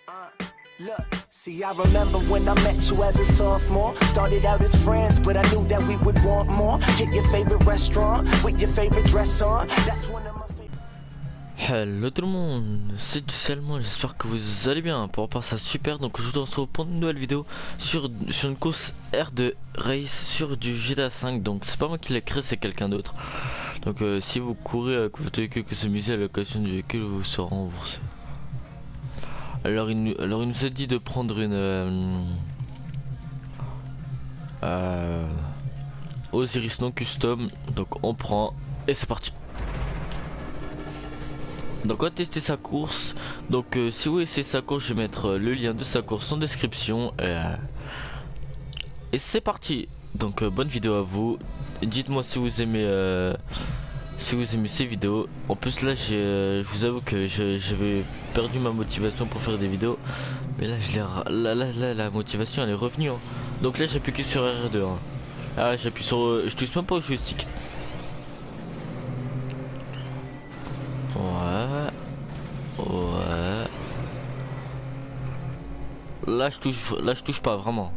Look, see, I remember when I met you as a sophomore. Started out as friends, but I knew that we would want more. Hit your favorite restaurant with your favorite dress on. That's one of my favorite. Hello tout le monde, c'est du Salmon, j'espère que vous allez bien. Pour repartir ça super, donc je vous retrouve pour une nouvelle vidéo sur une course R2 Race sur du GTA 5. Donc c'est pas moi qui l'ai créé, c'est quelqu'un d'autre. Donc si vous courez avec votre véhicule que ce musée à l'occasion du véhicule, vous serez remboursé. Alors il nous a dit de prendre une Osiris non custom, donc on prend et c'est parti. Donc on va tester sa course. Donc si vous essayez sa course, je vais mettre le lien de sa course en description et c'est parti. Donc bonne vidéo à vous. Dites-moi si vous aimez ces vidéos. En plus là je vous avoue que j'avais perdu ma motivation pour faire des vidéos, mais là la motivation elle est revenue hein. Donc là j'appuie que sur R2 hein. Ah j'appuie sur je touche même pas au joystick. Ouais. Là je touche pas vraiment.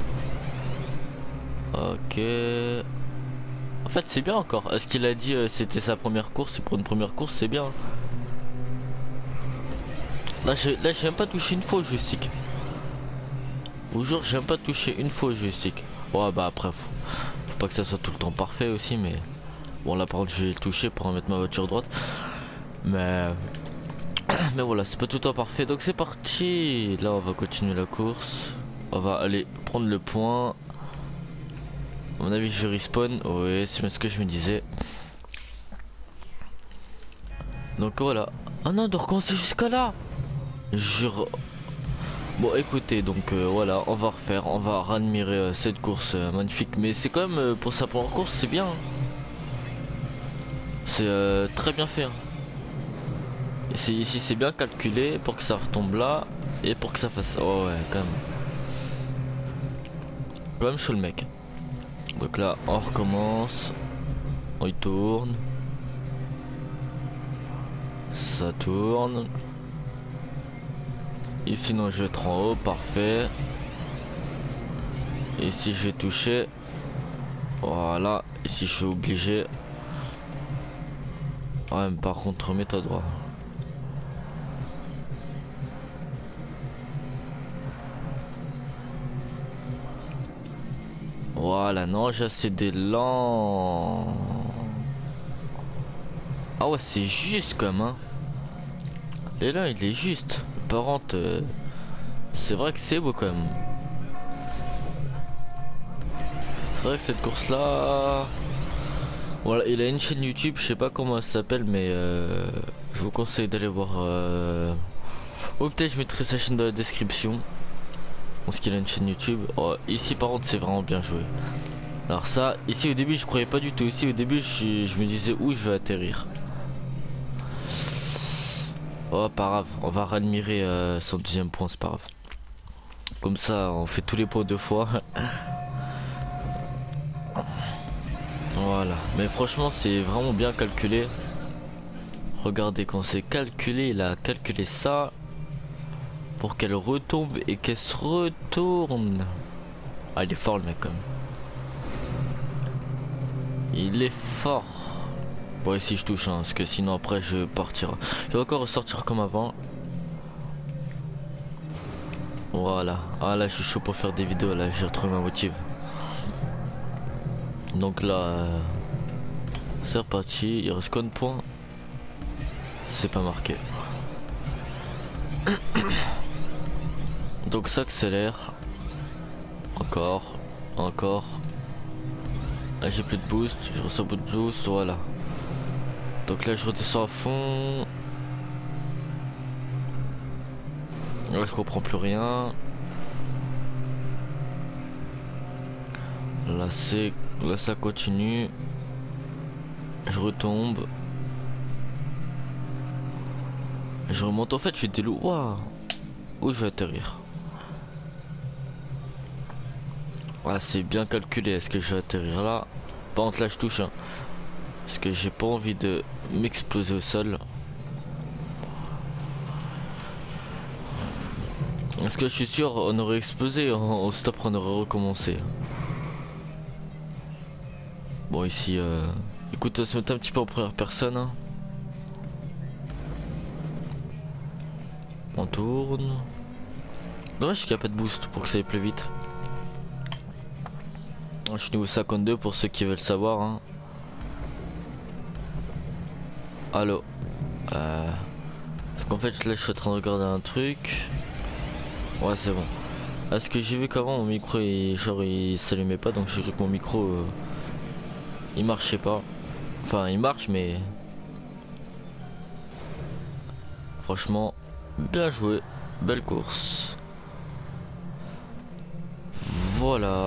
Ok. En fait c'est bien encore. Est-ce qu'il a dit c'était sa première course et pour une première course c'est bien. Là j'ai même pas touché une fois au joystick. Je vous jure j'ai même pas touché une fois au joystick. Ouais bah après faut pas que ça soit tout le temps parfait aussi, mais bon là par contre je vais le toucher pour remettre ma voiture droite. Mais voilà, c'est pas tout le temps parfait, donc c'est parti. Là on va continuer la course. On va aller prendre le point. À mon avis je respawn. Oui c'est bien ce que je me disais. Donc voilà. Ah non, de recommencer jusqu'à là. Bon écoutez, donc voilà, on va refaire. On va admirer cette course magnifique. Mais c'est quand même pour sa première course c'est bien. C'est très bien fait hein. Ici c'est bien calculé pour que ça retombe là et pour que ça fasse. Oh ouais quand même chaud le mec. Donc là on recommence. On y tourne. Ça tourne. Ici non je vais être en haut, parfait. Ici je vais toucher. Voilà. Ici je suis obligé. Ouais mais par contre mets-toi droit. Voilà, non, j'ai assez d'élan. Ah ouais, c'est juste comme hein. L'élan il est juste. Par contre, c'est vrai que c'est beau quand même. C'est vrai que cette course là. Voilà, il a une chaîne YouTube, je sais pas comment elle s'appelle, mais je vous conseille d'aller voir. Ou peut-être je mettrai sa chaîne dans la description. Parce qu'il a une chaîne YouTube. Oh, ici par contre c'est vraiment bien joué. Alors ça, ici au début je croyais pas du tout. Ici au début je me disais où je vais atterrir. Oh pas grave, on va admirer son deuxième point, c'est pas grave. Comme ça on fait tous les points deux fois. Voilà, mais franchement c'est vraiment bien calculé. Regardez quand c'est calculé, il a calculé ça pour qu'elle retombe et qu'elle se retourne. Ah il est fort le mec quand même. Il est fort. Bon ici je touche hein, parce que sinon après je partirai. Je vais encore ressortir comme avant. Voilà. Ah là je suis chaud pour faire des vidéos, là j'ai retrouvé ma motive. Donc là c'est reparti. Il reste combien de points? C'est pas marqué. Donc ça accélère. Encore. Là j'ai plus de boost, je ressens beaucoup de boost, voilà. Donc là je redescends à fond. Là je comprends plus rien. Là ça continue. Je retombe. Je remonte, en fait je fais des loups. Waouh. Où je vais atterrir? Ah c'est bien calculé, est-ce que je vais atterrir là? Par contre là je touche hein. Parce que j'ai pas envie de m'exploser au sol. Parce que je suis sûr, on aurait explosé, on stop, on aurait recommencé. Bon, ici, écoute, on se met un petit peu en première personne. Hein. On tourne. Dommage qu'il n'y a pas de boost pour que ça aille plus vite. Je suis niveau 52 pour ceux qui veulent savoir. Hein. Allo. Parce qu'en fait là je suis en train de regarder un truc. Ouais c'est bon. Parce que j'ai vu qu'avant mon micro il s'allumait pas, donc j'ai cru que mon micro il marchait pas. Enfin il marche mais franchement bien joué. Belle course. Voilà.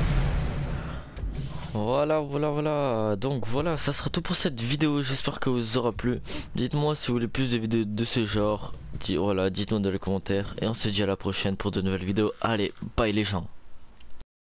Voilà. Donc voilà, ça sera tout pour cette vidéo. J'espère que vous aura plu. Dites-moi si vous voulez plus de vidéos de ce genre. Voilà, dites-nous dans les commentaires. Et on se dit à la prochaine pour de nouvelles vidéos. Allez, bye les gens.